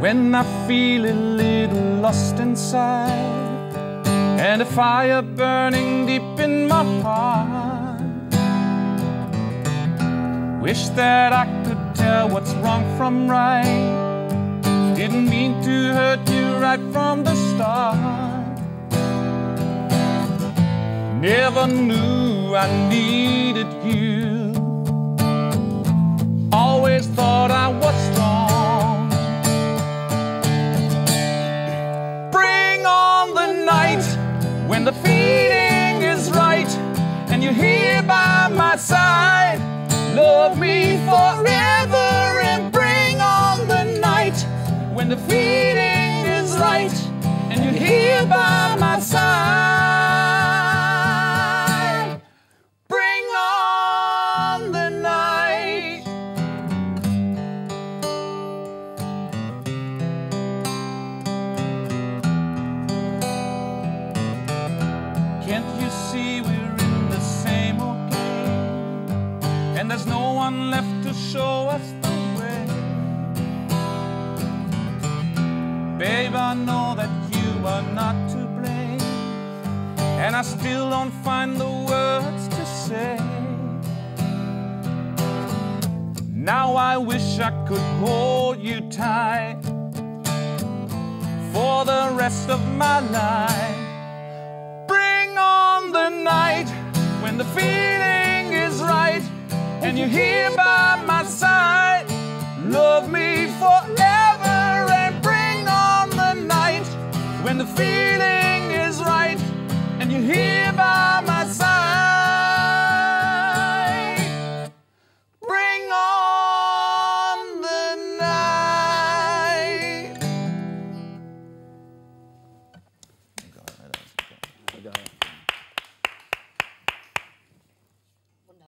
when I feel a little lost inside, and a fire burning deep in my heart. Wish that I could tell what's wrong from right. Didn't mean to hurt you right from the start. Never knew I needed you. Always thought I was strong. Bring on the night when the feeling is right and you're here by my side. Love me forever and bring on the night when the feeling is right and you're here by my side. Bring on the night. Can't you see we're in the same old game, and there's no one left to show us the way? Babe, I know that you are not to blame, and I still don't find the words to say. Now I wish I could hold you tight for the rest of my life. Bring on the night when the feeling is right and you're here by my side. Love me forever and bring on the night when the feeling is right and you're here by my side. Bring on the night. I got it.